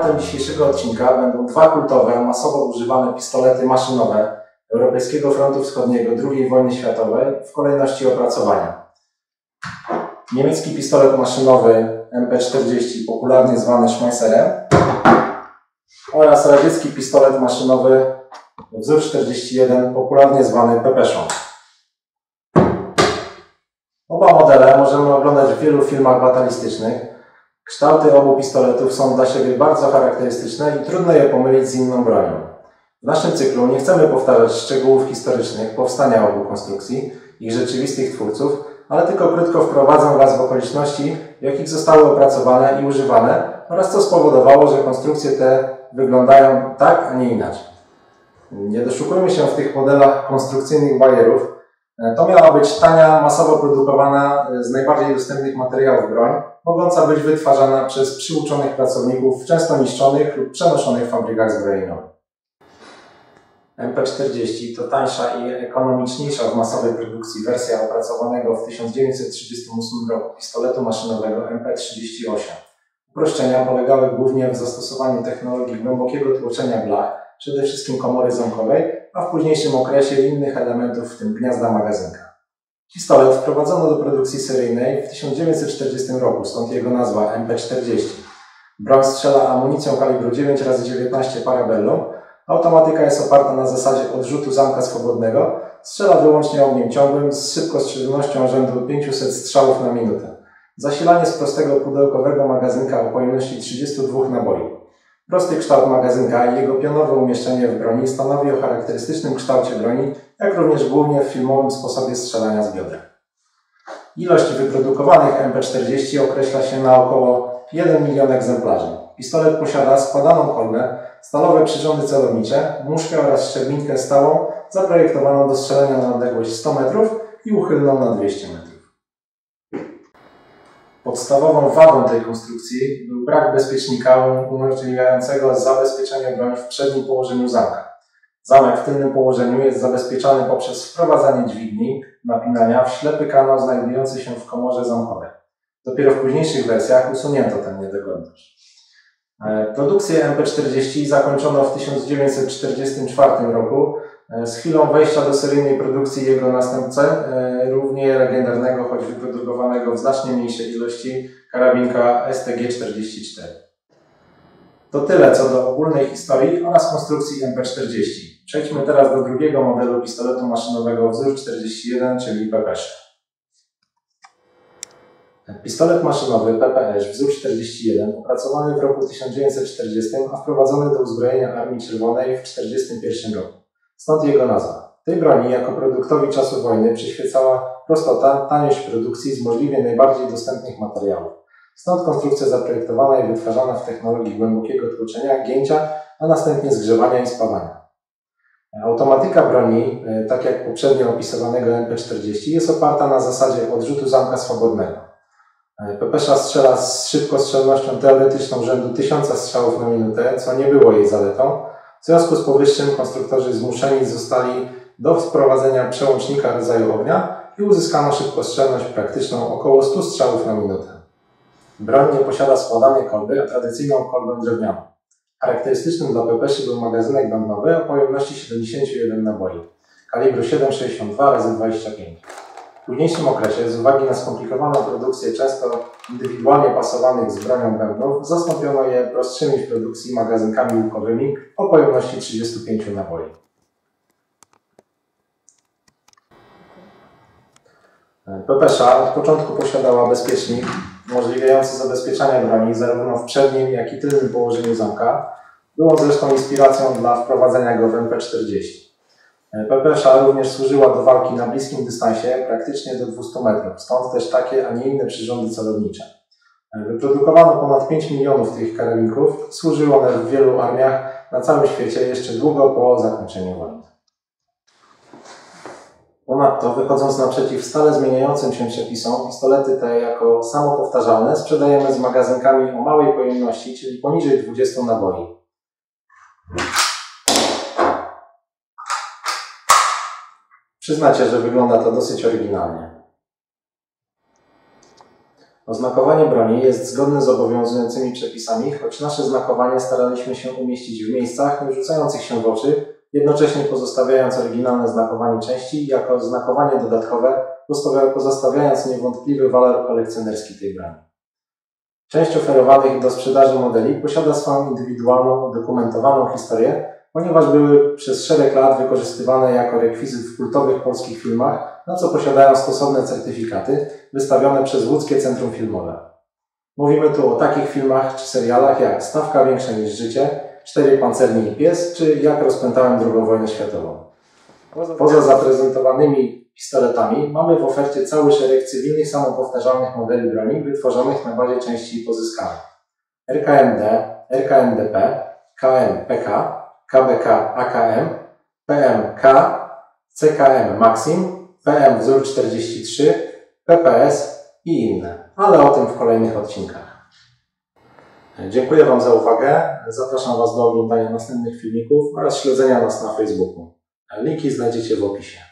Tematem dzisiejszego odcinka będą dwa kultowe, masowo używane pistolety maszynowe Europejskiego Frontu Wschodniego II wojny światowej w kolejności opracowania. Niemiecki pistolet maszynowy MP40, popularnie zwany Schmeisserem, oraz radziecki pistolet maszynowy wzór 41, popularnie zwany Pepeszą. Oba modele możemy oglądać w wielu filmach batalistycznych. Kształty obu pistoletów są dla siebie bardzo charakterystyczne i trudno je pomylić z inną bronią. W naszym cyklu nie chcemy powtarzać szczegółów historycznych powstania obu konstrukcji, ich rzeczywistych twórców, ale tylko krótko wprowadzę Was w okoliczności, w jakich zostały opracowane i używane oraz co spowodowało, że konstrukcje te wyglądają tak, a nie inaczej. Nie doszukujmy się w tych modelach konstrukcyjnych bajerów. To miała być tania, masowo produkowana z najbardziej dostępnych materiałów broń, mogąca być wytwarzana przez przyuczonych pracowników w często niszczonych lub przenoszonych fabrykach zbrojeniowych. MP40 to tańsza i ekonomiczniejsza w masowej produkcji wersja opracowanego w 1938 roku pistoletu maszynowego MP38. Uproszczenia polegały głównie w zastosowaniu technologii głębokiego tłoczenia blach, przede wszystkim komory zamkowej, a w późniejszym okresie innych elementów, w tym gniazda magazynka. Pistolet wprowadzono do produkcji seryjnej w 1940 roku, stąd jego nazwa MP40. Broń strzela amunicją kalibru 9x19 Parabellum. Automatyka jest oparta na zasadzie odrzutu zamka swobodnego. Strzela wyłącznie ogniem ciągłym z szybkostrzelnością rzędu 500 strzałów na minutę. Zasilanie z prostego pudełkowego magazynka o pojemności 32 naboi. Prosty kształt magazynka i jego pionowe umieszczenie w broni stanowi o charakterystycznym kształcie broni, jak również głównie w filmowym sposobie strzelania z biodra. Ilość wyprodukowanych MP40 określa się na około 1 milion egzemplarzy. Pistolet posiada składaną kolbę, stalowe przyrządy celownicze, muszkę oraz szczerbinkę stałą zaprojektowaną do strzelania na odległość 100 metrów i uchylną na 200 metrów. Podstawową wadą tej konstrukcji był brak bezpiecznika umożliwiającego zabezpieczenie broni w przednim położeniu zamka. Zamek w tylnym położeniu jest zabezpieczany poprzez wprowadzanie dźwigni, napinania w ślepy kanał znajdujący się w komorze zamkowej. Dopiero w późniejszych wersjach usunięto tę niedogodność. Produkcję MP40 zakończono w 1944 roku z chwilą wejścia do seryjnej produkcji jego następcy, równie legendarnego, choć wyprodukowanego w znacznie mniejszej ilości, karabinka STG-44. To tyle co do ogólnej historii oraz konstrukcji MP40. Przejdźmy teraz do drugiego modelu pistoletu maszynowego wzór 41, czyli Pepesz. Pistolet maszynowy PPS wzór 41, opracowany w roku 1940, a wprowadzony do uzbrojenia Armii Czerwonej w 1941 roku. Stąd jego nazwa. Tej broni jako produktowi czasu wojny przyświecała prostota, taniość produkcji z możliwie najbardziej dostępnych materiałów. Stąd konstrukcja zaprojektowana i wytwarzana w technologii głębokiego tłoczenia, gięcia, a następnie zgrzewania i spawania. Automatyka broni, tak jak poprzednio opisywanego MP40, jest oparta na zasadzie odrzutu zamka swobodnego. Pepesza strzela z szybkostrzelnością teoretyczną rzędu 1000 strzałów na minutę, co nie było jej zaletą. W związku z powyższym konstruktorzy zmuszeni zostali do wprowadzenia przełącznika rodzaju ognia i uzyskano szybkostrzelność praktyczną około 100 strzałów na minutę. Broń nie posiada składanej kolby, a tradycyjną kolbę drewnianą. Charakterystycznym dla Pepeszy był magazynek bębnowy o pojemności 71 naboi, kalibru 7,62x25. W późniejszym okresie, z uwagi na skomplikowaną produkcję często indywidualnie pasowanych z bronią bębnów, zastąpiono je prostszymi w produkcji magazynkami łukowymi o pojemności 35 naboi. Pepesza od początku posiadała bezpiecznik umożliwiający zabezpieczanie broni zarówno w przednim, jak i tylnym położeniu zamka. Było zresztą inspiracją dla wprowadzenia go w MP40. Pepesza również służyła do walki na bliskim dystansie, praktycznie do 200 metrów, stąd też takie, a nie inne przyrządy celownicze. Wyprodukowano ponad 5 milionów tych karabinków, służyły one w wielu armiach na całym świecie jeszcze długo po zakończeniu wojny. Ponadto, wychodząc naprzeciw stale zmieniającym się przepisom, pistolety te jako samopowtarzalne sprzedajemy z magazynkami o małej pojemności, czyli poniżej 20 naboi. Przyznacie, że wygląda to dosyć oryginalnie. Oznakowanie broni jest zgodne z obowiązującymi przepisami, choć nasze znakowanie staraliśmy się umieścić w miejscach nie rzucających się w oczy, jednocześnie pozostawiając oryginalne znakowanie części jako znakowanie dodatkowe, pozostawiając niewątpliwy walor kolekcjonerski tej broni. Część oferowanych do sprzedaży modeli posiada swoją indywidualną, udokumentowaną historię, ponieważ były przez szereg lat wykorzystywane jako rekwizyt w kultowych polskich filmach, na co posiadają stosowne certyfikaty wystawione przez Łódzkie Centrum Filmowe. Mówimy tu o takich filmach czy serialach jak Stawka większa niż życie, 4 pancerni i pies, czy Jak rozpętałem II wojnę światową. Poza zaprezentowanymi pistoletami mamy w ofercie cały szereg cywilnych samopowtarzalnych modeli broni wytworzonych na bazie części pozyskanych. RKMD, RKMDP, KM-PK, KBK AKM, PMK, CKM Maxim, PM Wzór 43, PPS i inne, ale o tym w kolejnych odcinkach. Dziękuję Wam za uwagę, zapraszam Was do oglądania następnych filmików oraz śledzenia nas na Facebooku. Linki znajdziecie w opisie.